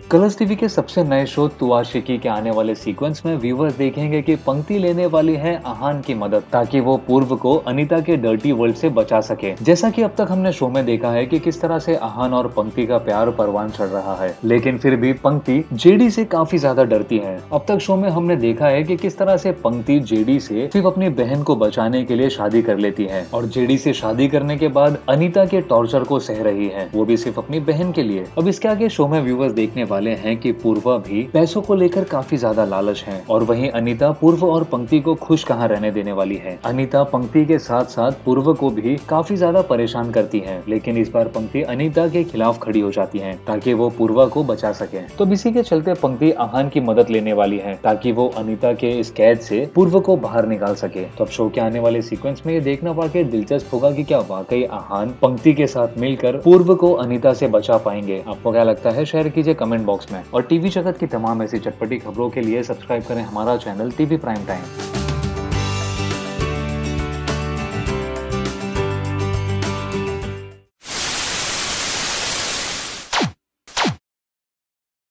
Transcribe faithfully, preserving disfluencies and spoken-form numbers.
Colors TV के सबसे नए शो तू आशिकी के आने वाले सीक्वेंस में व्यूवर्स देखेंगे कि पंक्ति लेने वाली है आहान की मदद ताकि वो पूर्व को अनीता के डर्टी वर्ल्ड से बचा सके। जैसा कि अब तक हमने शो में देखा है कि किस तरह से आहान और पंक्ति का प्यार परवान चढ़ रहा है, लेकिन फिर भी पंक्ति जेडी से काफी ज्यादा डरती है। अब तक शो में हमने देखा है कि किस तरह से पंक्ति जेडी से सिर्फ अपनी बहन को बचाने के लिए शादी कर लेती है और जेडी से शादी करने के बाद अनीता के टॉर्चर को सह रही है, वो भी सिर्फ अपनी बहन के लिए। अब इसके आगे शो में व्यूवर्स देखने वाले हैं कि पूर्वा भी पैसों को लेकर काफी ज्यादा लालच है और वहीं अनीता पूर्व और पंक्ति को खुश कहाँ रहने देने वाली है। अनीता पंक्ति के साथ साथ पूर्व को भी काफी ज्यादा परेशान करती है, लेकिन इस बार पंक्ति अनीता के खिलाफ खड़ी हो जाती है ताकि वो पूर्वा को बचा सके। तो इसी के चलते पंक्ति आहान की मदद लेने वाली है ताकि वो अनीता के इस कैद से पूर्व को बाहर निकाल सके। तो अब शो के आने वाले सीक्वेंस में ये देखना वाकई दिलचस्प होगा कि क्या वाकई आहान पंक्ति के साथ मिलकर पूर्व को अनीता से बचा पाएंगे। आपको क्या लगता है शेयर कीजिए कमेंट बॉक्स में और टीवी जगत की तमाम ऐसी चटपटी खबरों के लिए सब्सक्राइब करें हमारा चैनल टीवी प्राइम टाइम।